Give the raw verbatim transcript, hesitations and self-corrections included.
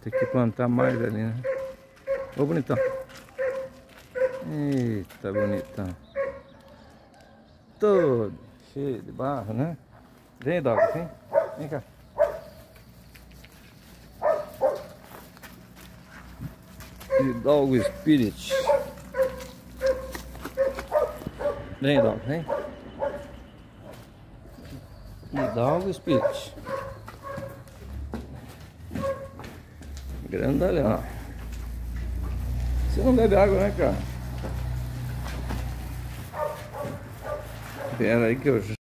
Tem que plantar mais ali, né? Ô, bonitão. Eita, bonitão. Todo cheio de barro, né? Vem, Dog, vem. Vem cá. E Dog Spirit. Vem, Dog, vem. E Dog Spirit. Grandalhão. Você não bebe água, né, cara? Pera aí que eu